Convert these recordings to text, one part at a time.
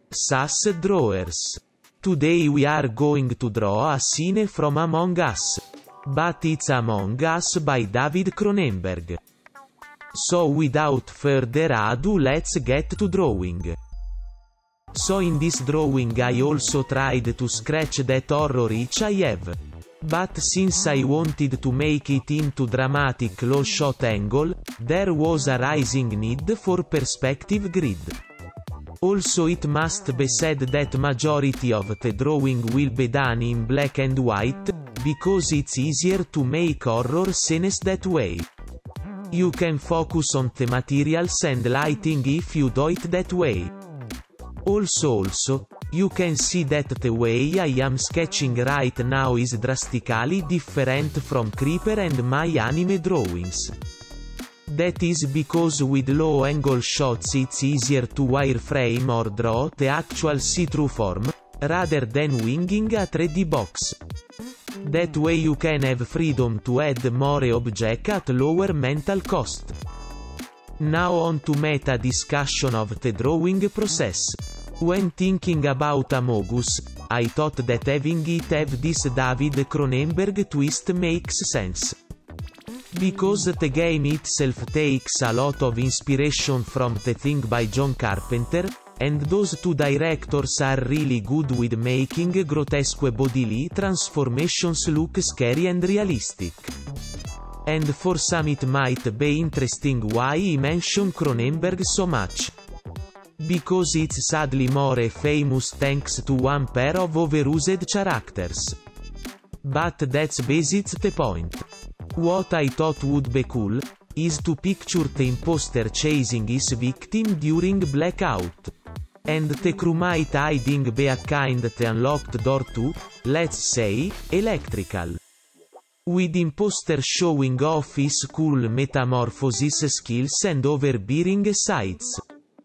SAS Drawers. Today we are going to draw a scene from Among Us. But it's Among Us by David Cronenberg. So without further ado, let's get to drawing. So in this drawing I also tried to scratch that horror itch I have. But since I wanted to make it into dramatic low shot angle, there was a rising need for perspective grid. Also it must be said that majority of the drawing will be done in black and white, because it's easier to make horror scenes that way. You can focus on the materials and lighting if you do it that way. Also, you can see that the way I am sketching right now is drastically different from Creeper and my anime drawings. That is because with low angle shots it's easier to wireframe or draw the actual see-through form, rather than winging a 3D box. That way you can have freedom to add more objects at lower mental cost. Now on to meta discussion of the drawing process. When thinking about Among Us, I thought that having it have this David Cronenberg twist makes sense. Because the game itself takes a lot of inspiration from The Thing by John Carpenter, and those two directors are really good with making grotesque bodily transformations look scary and realistic. And for some it might be interesting why I mention Cronenberg so much. Because it's sadly more famous thanks to one pair of overused characters. But that's besides the point. What I thought would be cool, is to picture the imposter chasing his victim during blackout. And the crewmate hiding behind the unlocked door to, let's say, electrical. With imposter showing off his cool metamorphosis skills and overbearing sights.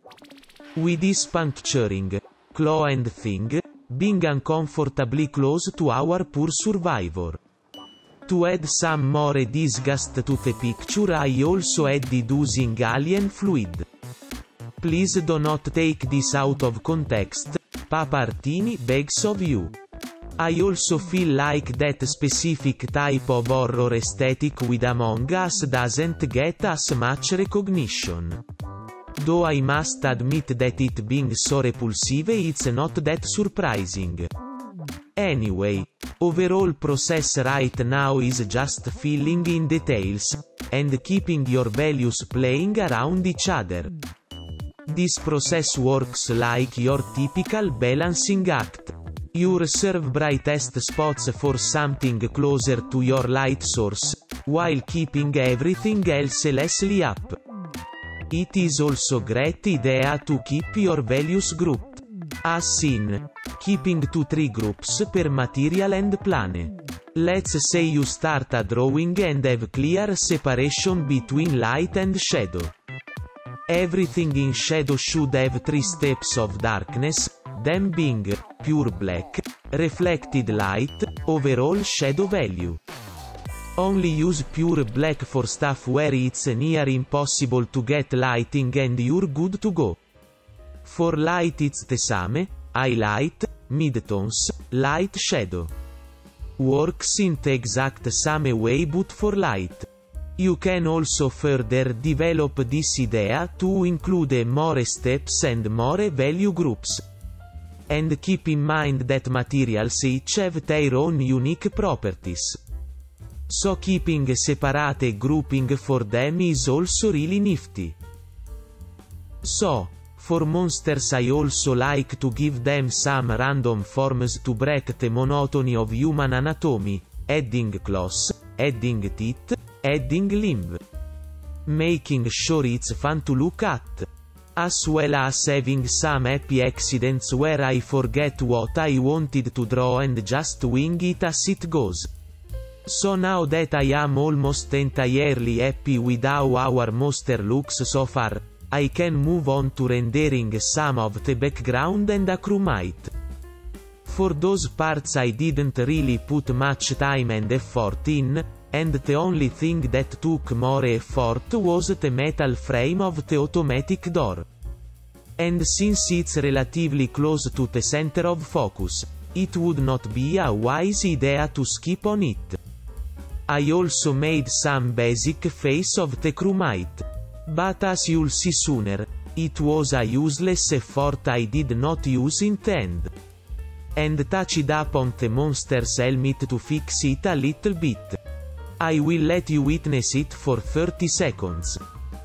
With his puncturing, claw and thing, being uncomfortably close to our poor survivor. To add some more disgust to the picture I also added using alien fluid. Please do not take this out of context, Papartini begs of you. I also feel like that specific type of horror aesthetic with Among Us doesn't get as much recognition. Though I must admit that it being so repulsive it's not that surprising. Anyway, overall process right now is just filling in details, and keeping your values playing around each other. This process works like your typical balancing act. You reserve brightest spots for something closer to your light source, while keeping everything else lessly up. It is also great idea to keep your values grouped. As in, keeping 2-3 groups per material and plane. Let's say you start a drawing and have clear separation between light and shadow. Everything in shadow should have 3 steps of darkness, them being, pure black, reflected light, overall shadow value. Only use pure black for stuff where it's near impossible to get lighting and you're good to go. For light it's the same, highlight, midtones, light shadow. Works in the exact same way but for light. You can also further develop this idea to include more steps and more value groups. And keep in mind that materials each have their own unique properties. So keeping a separate grouping for them is also really nifty. So, for monsters I also like to give them some random forms to break the monotony of human anatomy, adding claws, adding teeth, adding limb. Making sure it's fun to look at. As well as having some happy accidents where I forget what I wanted to draw and just wing it as it goes. So now that I am almost entirely happy with how our monster looks so far, I can move on to rendering some of the background and a crewmate. For those parts I didn't really put much time and effort in, and the only thing that took more effort was the metal frame of the automatic door. And since it's relatively close to the center of focus, it would not be a wise idea to skip on it. I also made some basic face of the crewmate. But as you'll see sooner, it was a useless effort I did not use in the end. And touched up on the monster's helmet to fix it a little bit. I will let you witness it for 30 seconds.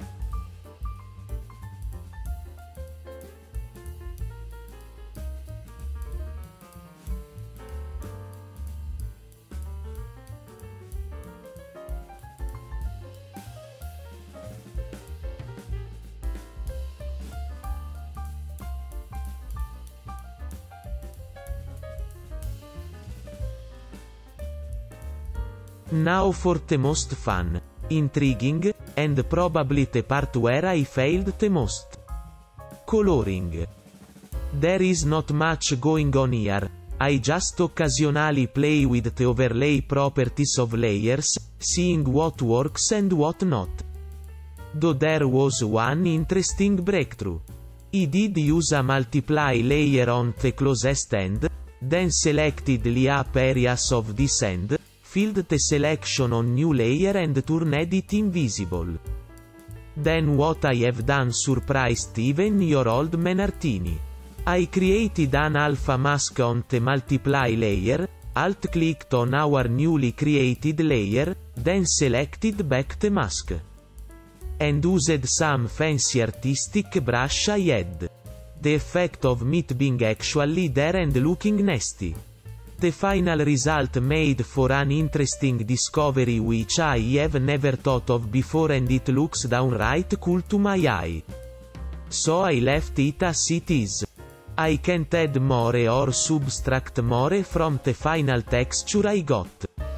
Now for the most fun, intriguing, and probably the part where I failed the most. Coloring. There is not much going on here. I just occasionally play with the overlay properties of layers, seeing what works and what not. Though there was one interesting breakthrough. I did use a multiply layer on the closest end, then selected the up areas of this end, filled the selection on new layer and turned it invisible. Then what I have done surprised even your old man Artini. I created an alpha mask on the multiply layer, alt-clicked on our newly created layer, then selected back the mask. And used some fancy artistic brush I had. The effect of it being actually there and looking nasty. The final result made for an interesting discovery which I have never thought of before, and it looks downright cool to my eye. So I left it as it is. I can't add more or subtract more from the final texture I got.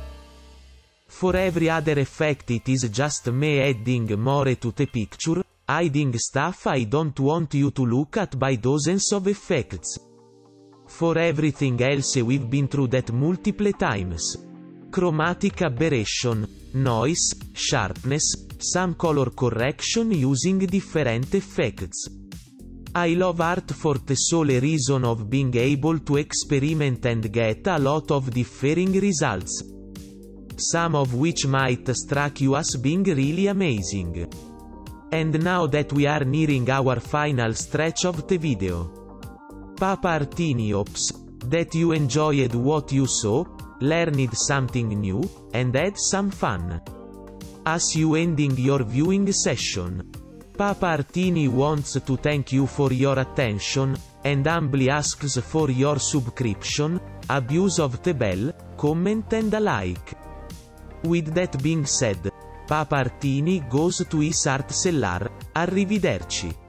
For every other effect it is just me adding more to the picture, hiding stuff I don't want you to look at by dozens of effects. For everything else we've been through that multiple times. Chromatic aberration, noise, sharpness, some color correction using different effects. I love art for the sole reason of being able to experiment and get a lot of differing results. Some of which might strike you as being really amazing. And now that we are nearing our final stretch of the video. Papa Artini hopes that you enjoyed what you saw, learned something new, and had some fun. As you ending your viewing session, Papa Artini wants to thank you for your attention, and humbly asks for your subscription, abuse of the bell, comment and a like. With that being said, Papa Artini goes to his art cellar. Arrivederci.